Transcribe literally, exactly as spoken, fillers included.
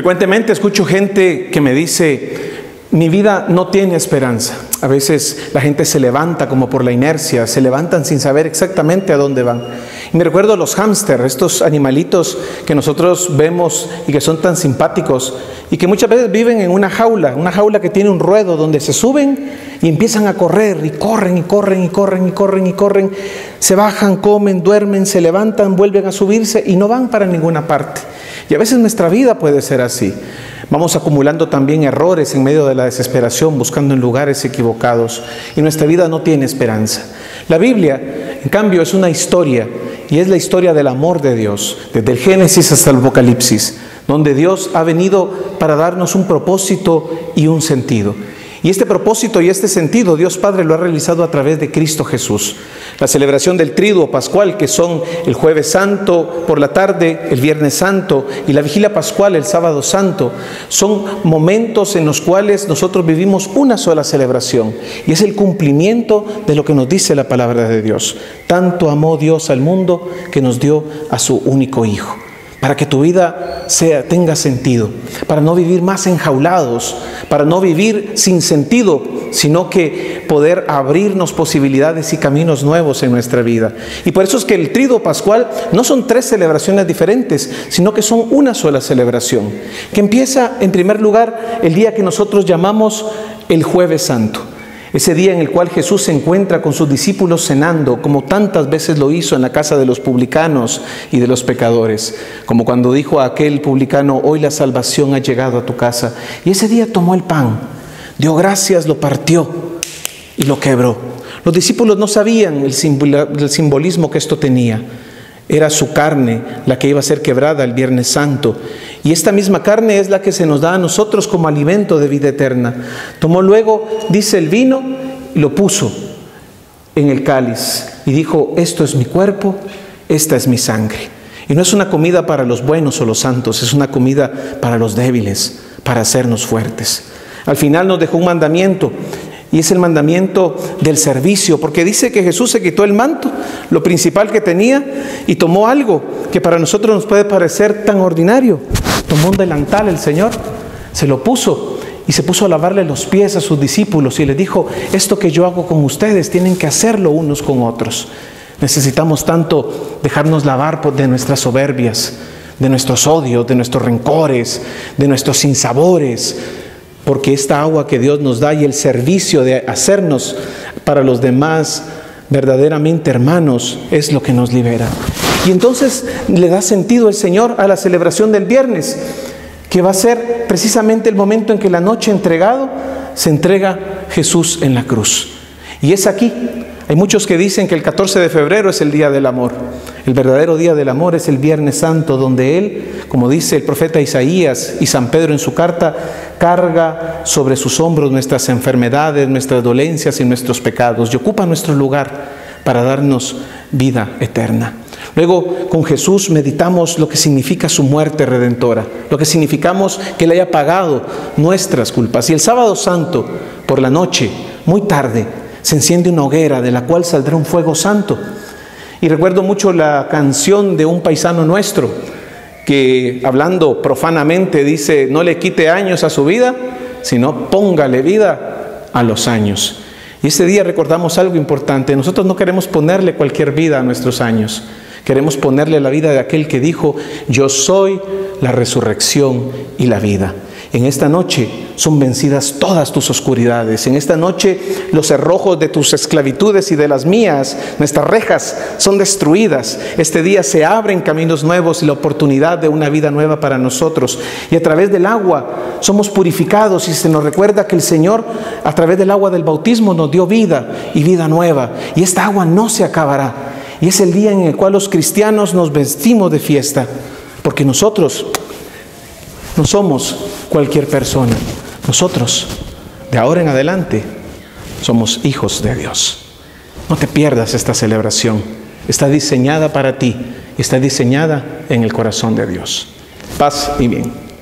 Frecuentemente escucho gente que me dice: mi vida no tiene esperanza. A veces la gente se levanta como por la inercia, se levantan sin saber exactamente a dónde van. Y me recuerdo los hámster, estos animalitos que nosotros vemos y que son tan simpáticos y que muchas veces viven en una jaula, una jaula que tiene un ruedo donde se suben y empiezan a correr y corren y corren y corren y corren y corren. Se bajan, comen, duermen, se levantan, vuelven a subirse y no van para ninguna parte. Y a veces nuestra vida puede ser así. Vamos acumulando también errores en medio de la desesperación, buscando en lugares equivocados, y nuestra vida no tiene esperanza. La Biblia, en cambio, es una historia, y es la historia del amor de Dios, desde el Génesis hasta el Apocalipsis, donde Dios ha venido para darnos un propósito y un sentido. Y este propósito y este sentido Dios Padre lo ha realizado a través de Cristo Jesús. La celebración del Triduo Pascual, que son el Jueves Santo por la tarde, el Viernes Santo y la Vigilia Pascual el Sábado Santo, son momentos en los cuales nosotros vivimos una sola celebración. Y es el cumplimiento de lo que nos dice la palabra de Dios. Tanto amó Dios al mundo que nos dio a su único Hijo. Para que tu vida sea, tenga sentido, para no vivir más enjaulados, para no vivir sin sentido, sino que poder abrirnos posibilidades y caminos nuevos en nuestra vida. Y por eso es que el Triduo Pascual no son tres celebraciones diferentes, sino que son una sola celebración, que empieza en primer lugar el día que nosotros llamamos el Jueves Santo. Ese día en el cual Jesús se encuentra con sus discípulos cenando, como tantas veces lo hizo en la casa de los publicanos y de los pecadores. Como cuando dijo a aquel publicano: hoy la salvación ha llegado a tu casa. Y ese día tomó el pan, dio gracias, lo partió y lo quebró. Los discípulos no sabían el, el simbolismo que esto tenía. Era su carne la que iba a ser quebrada el Viernes Santo. Y esta misma carne es la que se nos da a nosotros como alimento de vida eterna. Tomó luego, dice, el vino y lo puso en el cáliz. Y dijo: esto es mi cuerpo, esta es mi sangre. Y no es una comida para los buenos o los santos, es una comida para los débiles, para hacernos fuertes. Al final nos dejó un mandamiento. Y es el mandamiento del servicio, porque dice que Jesús se quitó el manto, lo principal que tenía, y tomó algo que para nosotros nos puede parecer tan ordinario. Tomó un delantal el Señor, se lo puso y se puso a lavarle los pies a sus discípulos y les dijo: esto que yo hago con ustedes tienen que hacerlo unos con otros. Necesitamos tanto dejarnos lavar de nuestras soberbias, de nuestros odios, de nuestros rencores, de nuestros sinsabores, porque esta agua que Dios nos da y el servicio de hacernos para los demás verdaderamente hermanos es lo que nos libera. Y entonces le da sentido el Señor a la celebración del viernes, que va a ser precisamente el momento en que la noche entregado se entrega Jesús en la cruz. Y es aquí. Hay muchos que dicen que el catorce de febrero es el día del amor. El verdadero día del amor es el Viernes Santo, donde Él, como dice el profeta Isaías y San Pedro en su carta, carga sobre sus hombros nuestras enfermedades, nuestras dolencias y nuestros pecados, y ocupa nuestro lugar para darnos vida eterna. Luego, con Jesús meditamos lo que significa su muerte redentora, lo que significamos que Él haya pagado nuestras culpas. Y el Sábado Santo, por la noche, muy tarde, se enciende una hoguera de la cual saldrá un fuego santo. Y recuerdo mucho la canción de un paisano nuestro que, hablando profanamente, dice: no le quite años a su vida, sino póngale vida a los años. Y ese día recordamos algo importante. Nosotros no queremos ponerle cualquier vida a nuestros años. Queremos ponerle la vida de aquel que dijo: yo soy la resurrección y la vida. En esta noche son vencidas todas tus oscuridades. En esta noche los cerrojos de tus esclavitudes y de las mías, nuestras rejas, son destruidas. Este día se abren caminos nuevos y la oportunidad de una vida nueva para nosotros. Y a través del agua somos purificados y se nos recuerda que el Señor, a través del agua del bautismo, nos dio vida y vida nueva. Y esta agua no se acabará. Y es el día en el cual los cristianos nos vestimos de fiesta, porque nosotros no somos cualquier persona. Nosotros, de ahora en adelante, somos hijos de Dios. No te pierdas esta celebración. Está diseñada para ti. Está diseñada en el corazón de Dios. Paz y bien.